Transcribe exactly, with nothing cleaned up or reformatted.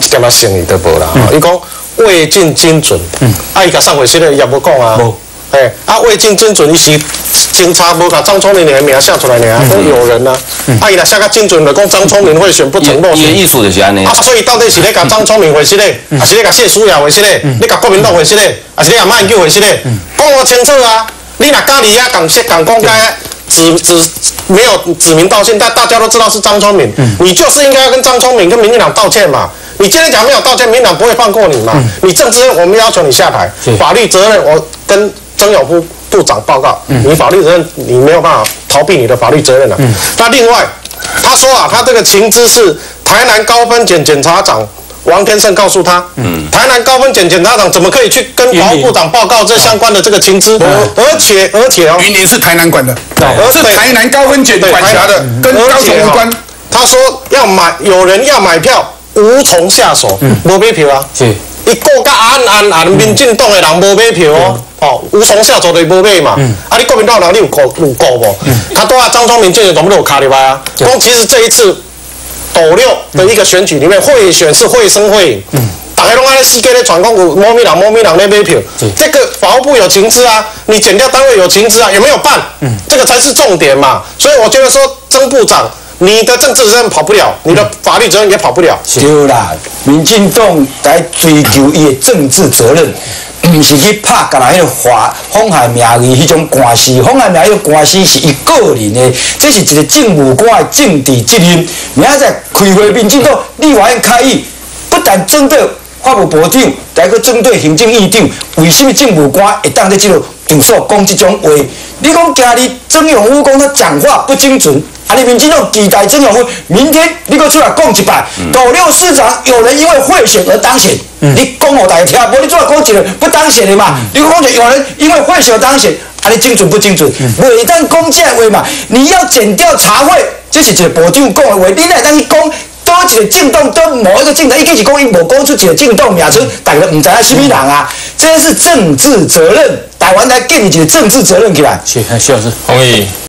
干嘛生意都无啦。伊讲未尽精准，啊，伊甲送回去咧，伊也无讲啊。哎，啊，未尽精准，伊是警察无把张聪明的名写出来呢，都有人啊。啊，伊若写较精准的讲张聪明会选不承诺选， 意思就是安尼。 啊，所以到底是咧甲张聪明回去咧，还是咧甲谢淑雅回去咧？你甲国民党回去咧，还是咧甲马英九回去咧？讲我清楚啊！你若家里啊港说港公开指指没有指名道姓，但大家都知道是张聪明，你就是应该要跟张聪明跟民进党道歉嘛。你今天讲没有道歉，民进党不会放过你嘛？你政治我们要求你下台，法律责任我跟曾永夫部长报告，你法律责任你没有办法逃避你的法律责任了。那另外他说啊，他这个情资是台南高分检检察长王天胜告诉他，嗯，台南高分检检察长怎么可以去跟法务部长报告这相关的这个情资？而且而且哦， 云林是台南管的， 是台南高分检管辖的，跟高雄无关。 他说要买，有人要买票，无从下手，无买票啊。是，伊顾甲安安安，民进党的人无买票哦，哦，无从下手的无买嘛。啊，你国民党人你有顾有顾无？他都啊，张聪明这些全部都有卡入来啊。光其实这一次。斗六的一个选举里面，贿选是会声会影，嗯，大家拢安尼世界咧传讲有某咪人某咪人咧买票，这个法务部有情资啊，你检调单位有情资啊，有没有办？嗯，这个才是重点嘛。所以我觉得说，曾部长，你的政治责任跑不了，你的法律责任也跑不了。 对啦，民进党来追求伊的政治责任。唔是去拍干那迄个法妨害名誉迄种官司，妨害名誉官司是伊个人的，这是一个政务官的政治责任。明仔载开会民进党立法院开议，不但针对法务部长，还个针对行政院长，为什么政务官会当在这个场所讲这种话？你讲今日曾永武讲他讲话不精准。啊！你民进党期待曾永辉明天你给我出来讲一摆，斗六市长有人因为贿选而当选，嗯、你讲我大家听，无你出来讲一个不当选的嘛？嗯、你讲有人因为贿选而当选，啊，你精准不精准？每当讲这话嘛，你要检调查会，这是一个部长讲的话，你来当去讲。多一个政党，多某一个政党，伊计是讲伊无讲出一个政党名称，大家唔知影什么人啊？这是政治责任，台湾来建立一个政治责任起来。 是，是是，同意。